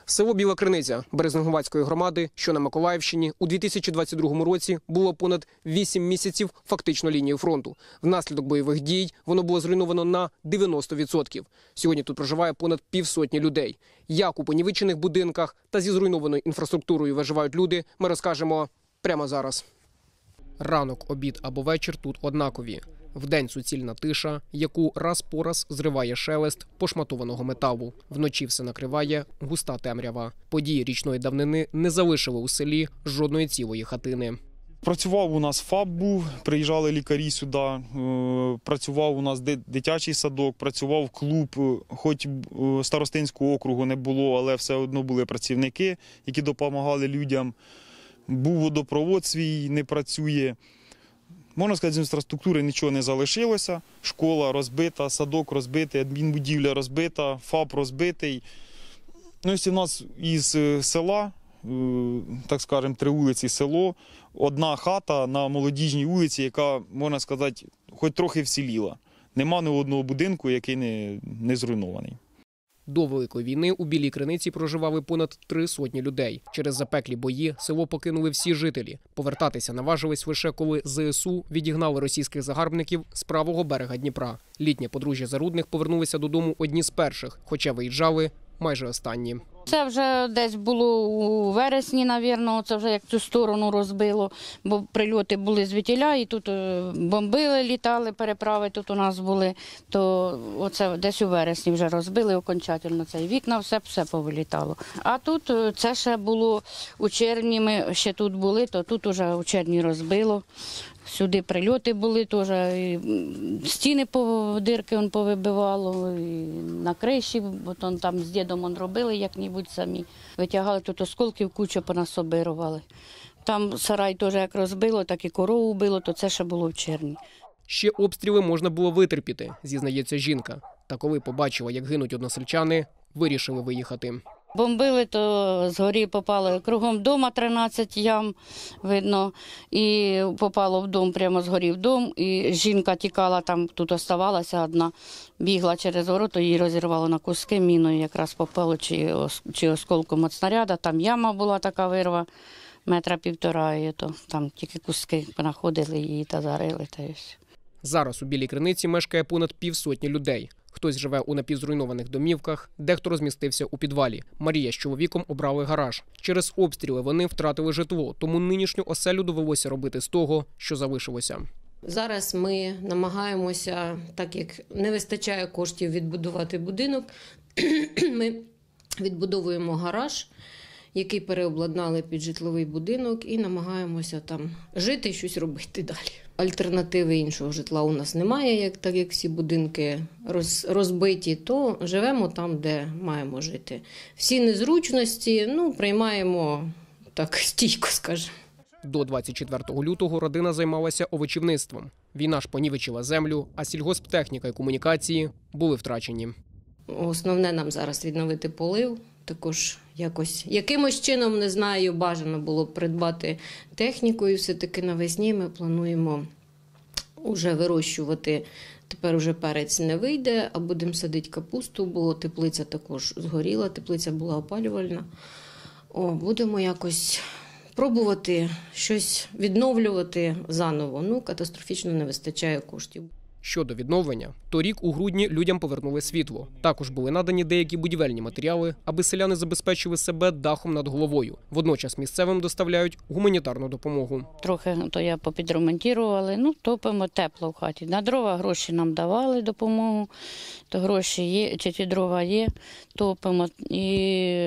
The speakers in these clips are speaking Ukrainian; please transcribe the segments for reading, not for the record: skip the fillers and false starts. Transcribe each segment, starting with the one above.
Село Біла Криниця Березнегуватської громади, що на Миколаївщині, у 2022 році було понад 8 місяців фактично лінією фронту. Внаслідок бойових дій воно було зруйновано на 90%. Сьогодні тут проживає понад півсотні людей. Як у понівечених будинках та зі зруйнованою інфраструктурою виживають люди, ми розкажемо прямо зараз. Ранок, обід або вечір тут однакові. Вдень суцільна тиша, яку раз по раз зриває шелест пошматованого металу. Вночі все накриває густа темрява. Події річної давнини не залишили у селі жодної цілої хатини. Працював у нас ФАП був, приїжджали лікарі сюди, працював у нас дитячий садок, працював клуб, хоч старостинського округу не було, але все одно були працівники, які допомагали людям. Був водопровод свій, не працює. Можна сказати, з інфраструктури нічого не залишилося. Школа розбита, садок розбитий, адмінбудівля розбита, ФАП розбитий. Ну, якщо в нас із села, так скажемо, 3 вулиці село, одна хата на Молодіжній вулиці, яка, можна сказати, хоч трохи вціліла. Нема ні одного будинку, який не зруйнований. До Великої війни у Білій Криниці проживали понад 300 людей. Через запеклі бої село покинули всі жителі. Повертатися наважились лише коли ЗСУ відігнали російських загарбників з правого берега Дніпра. Літнє подружжя Зарудних повернулися додому одні з перших, хоча виїжджали майже останні. Це вже десь було у вересні, мабуть, це вже як цю сторону розбило, бо прильоти були звідтіля, і тут бомбили, літали, переправи тут у нас були, то оце десь у вересні вже розбили окончательно цей вікна, все повилітало. А тут це ще було у червні, ми ще тут були, то тут уже у червні розбило. Сюди прильоти були теж, і стіни дирки повибивало, і на криші, бо там з дідом робили як-небудь самі. Витягали тут осколків, кучу понасобирували. Там сарай теж як розбило, так і корову било, то це ще було в червні. Ще обстріли можна було витерпіти, зізнається жінка. Та коли побачила, як гинуть односельчани, вирішили виїхати. Бомбили, то згорі попало кругом дома 13 ям, видно, і попало в дом, прямо згорів дом, і жінка тікала, там тут оставалася одна, бігла через ворота, її розірвало на куски, міною якраз попало, чи осколком від снаряда, там яма була така вирва, 1,5 метра, і то там тільки куски понаходили її та зарили. Та ось. Зараз у Білій Криниці мешкає понад півсотні людей. Хтось живе у напівзруйнованих домівках, дехто розмістився у підвалі. Марія з чоловіком обрали гараж. Через обстріли вони втратили житло, тому нинішню оселю довелося робити з того, що залишилося. Зараз ми намагаємося, так як не вистачає коштів відбудувати будинок, ми відбудовуємо гараж, який переобладнали під житловий будинок, і намагаємося там жити і щось робити далі. Альтернативи іншого житла у нас немає, так як всі будинки розбиті, то живемо там, де маємо жити. Всі незручності приймаємо так стійко, скажімо. До 24 лютого родина займалася овочівництвом. Війна ж понівечила землю, а сільгосптехніка і комунікації були втрачені. Основне нам зараз відновити полив. Також якимось чином, не знаю, бажано було б придбати техніку, і все-таки навесні ми плануємо вже вирощувати. Тепер уже перець не вийде, а будемо садити капусту, бо теплиця також згоріла, теплиця була опалювальна. Будемо якось пробувати щось відновлювати заново. Катастрофічно не вистачає коштів. Щодо відновлення, торік у грудні людям повернули світло. Також були надані деякі будівельні матеріали, аби селяни забезпечили себе дахом над головою. Водночас місцевим доставляють гуманітарну допомогу. Трохи то я попідремонтували, топимо тепло в хаті. На дрова гроші нам давали допомогу, то гроші є, чи ті дрова є, топимо. І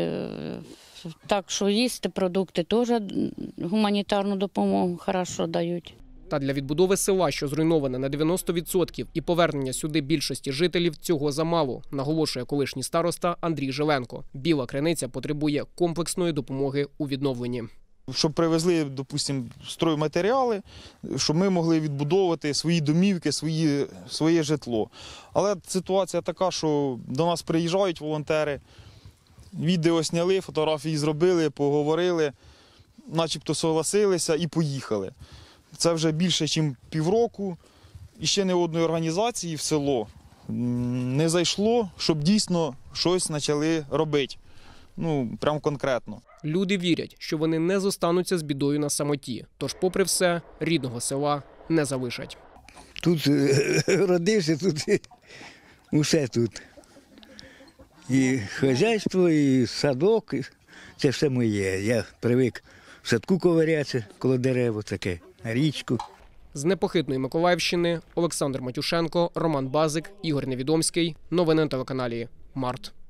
так, що їсти, продукти теж гуманітарну допомогу хорошо дають. Та для відбудови села, що зруйноване на 90%, і повернення сюди більшості жителів цього замало, наголошує колишній староста Андрій Жиленко. Біла Криниця потребує комплексної допомоги у відновленні. Щоб привезли, допустимо, стройматеріали, щоб ми могли відбудовувати свої домівки, своє житло. Але ситуація така, що до нас приїжджають волонтери, відео зняли, фотографії зробили, поговорили, начебто согласилися і поїхали. Це вже більше, ніж півроку, і ще ні одної організації в село не зайшло, щоб дійсно щось почали робити. Ну, прям конкретно. Люди вірять, що вони не зостануться з бідою на самоті. Тож, попри все, рідного села не залишать. Тут родився, тут усе тут. І хазяйство, і садок, і це все моє. Я привик в садку ковирятися коло дерева, таке, на річку. З непохитної Миколаївщини Олександр Матюшенко, Роман Базик, Ігор Невідомський. Новини на телеканалі Март.